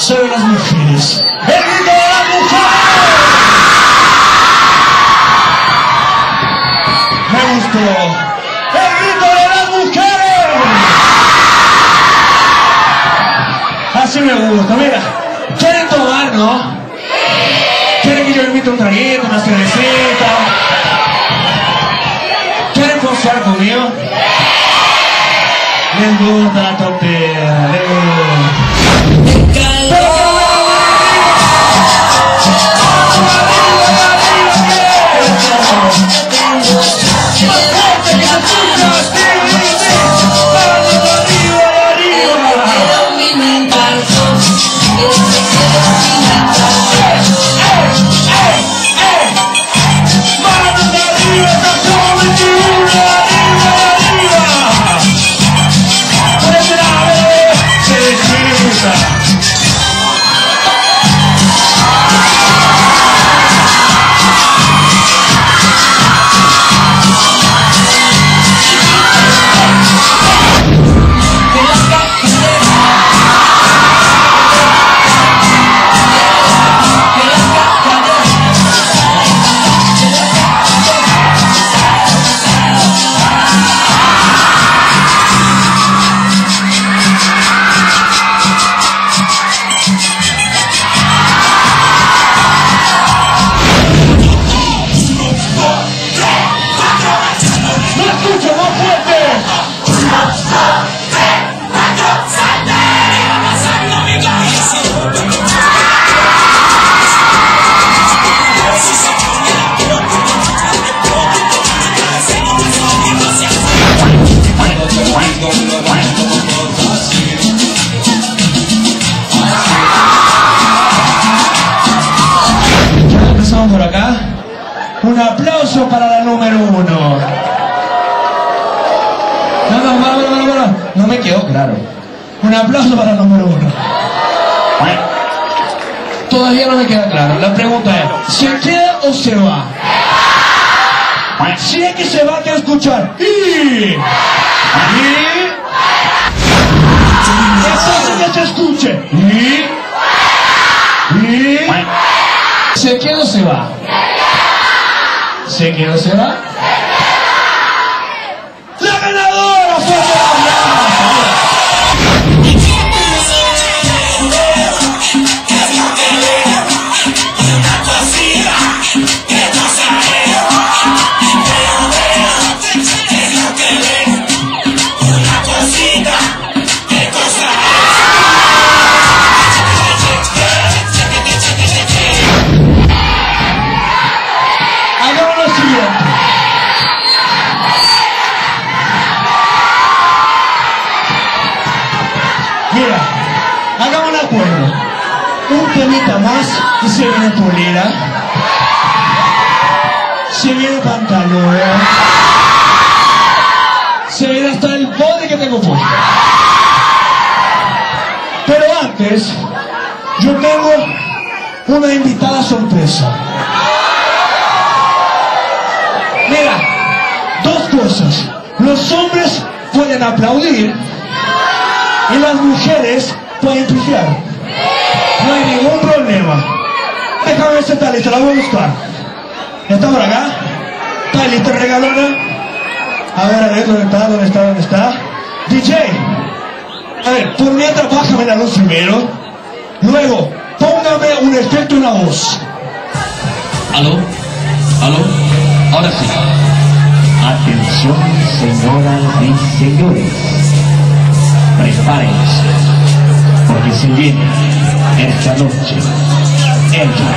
sobre las mujeres. ¡El grito de las mujeres! Me gustó. ¡El grito de las mujeres! Así me gusta, mira. ¿Quieren tomar, no? ¿Quieren que yo invite un traguito, una cervecita? ¿Quieren confiar conmigo? Les gusta la tontera, les gusta. Por acá, un aplauso para la número 1. No me quedó claro. Un aplauso para la número 1. Todavía no me queda claro. La pregunta es, ¿se queda o se va? Si es que se va, quiero escuchar. Entonces que se escuche. ¿Se queda o se va? ¿Se queda o se va? ¡La ganadora fue un temita más y se viene polera, se viene pantalón, se viene hasta el body que tengo puesto. Pero antes, yo tengo una invitada sorpresa. Mira, dos cosas. Los hombres pueden aplaudir y las mujeres pueden pifiar. No hay ningún problema. Déjame ver si está lista, la voy a buscar. ¿Está por acá? ¿Está lista, regalona? A ver, ¿dónde está? DJ, a ver, por mientras bájame la luz primero. Luego, póngame un efecto en la voz. ¿Aló? Ahora sí. Atención, señoras y señores. Prepárense, porque se viene esta noche ella,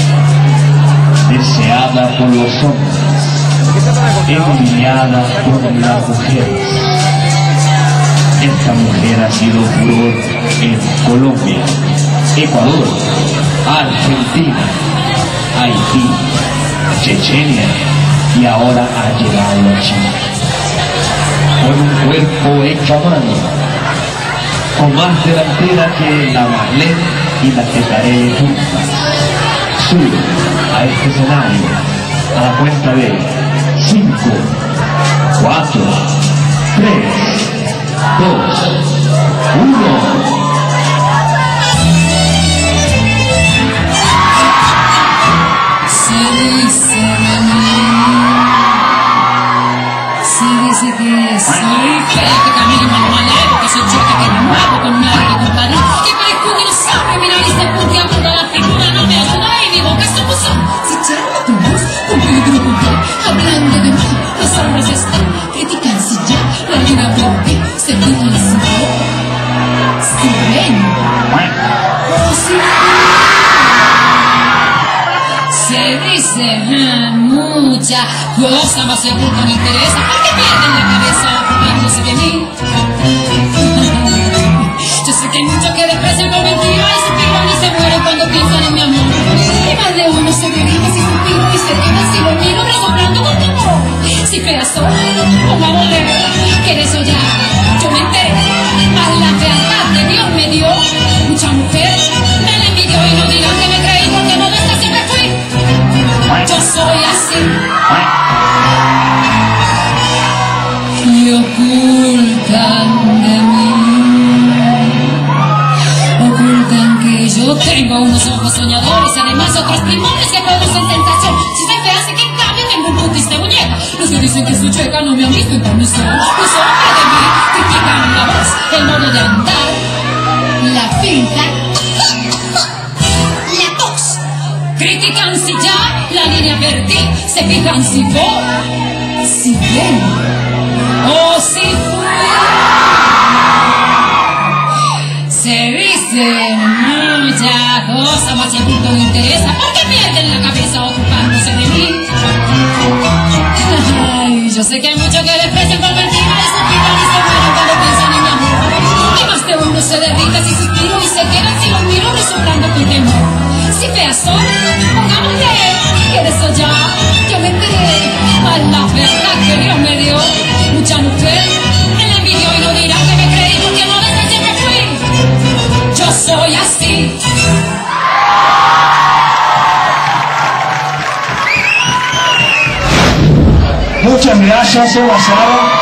deseada por los hombres, envidiada por las mujeres. Esta mujer ha sido furor en Colombia, Ecuador, Argentina, Haití, Chechenia y ahora ha llegado a Chile. Con un cuerpo hecho a mano, con más delantera que la Marlene y la Tetaré juntas. Sube a este escenario a la cuenta de 5, 4, 3, 2, 1. Se dice muchas cosas, más el punto no interesa, porque pierden la cabeza ocupándose de mí. Yo sé que hay muchos que desprecian con mentira y suspiran y se mueren cuando piensan en mi amor. Y más de uno se dedica si suspiro y se queda si lo miro resoplando con temor. Si feas soy, pongo a volver, que de eso ya yo me enteré. Más la fealdad que Dios me dio, mucha mujer me la envidió y no dirán que me creí porque modesta siempre fui. Yo soy así. Y ocultan de mí, ocultan que yo tengo unos ojos soñadores y además otros timones que producen sensación. Si se fea, así que en cambio tengo un putis de muñeca. Los que dicen que soy chueca no me han visto en transmisión. Los hombres de mí critican la voz, el modo de andar, la pinta, la tos. Critican si ya la línea perdí, se fijan si voy, si ven o si fui. Se dicen muchas cosas, más el punto no interesa, porque pierden la cabeza ocupándose de mí. Ay, yo sé que hay muchos que desprecian por mentira y suspiran y se mueren cuando piensan en mi amor. Y más de uno se derrita si suspiro y se quedan si los miro resoplando con temor. Si feas soy, pongámosle, que de eso ya yo me enteré. Más la verdad que Dios me dio, mucha mujer me la envidió y no dirán que me creí porque no desde siempre fui. Yo soy así. Muchas gracias, Sebastián.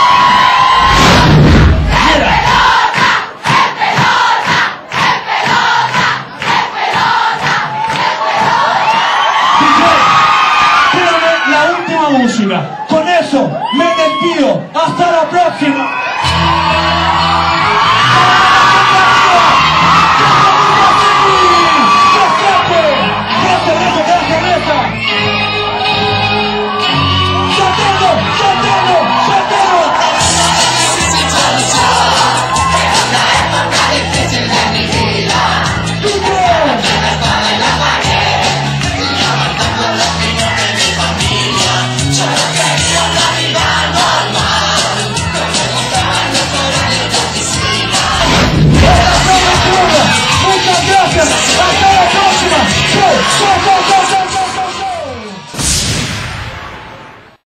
La última música. Con eso me despido. Hasta la próxima. Hasta la próxima.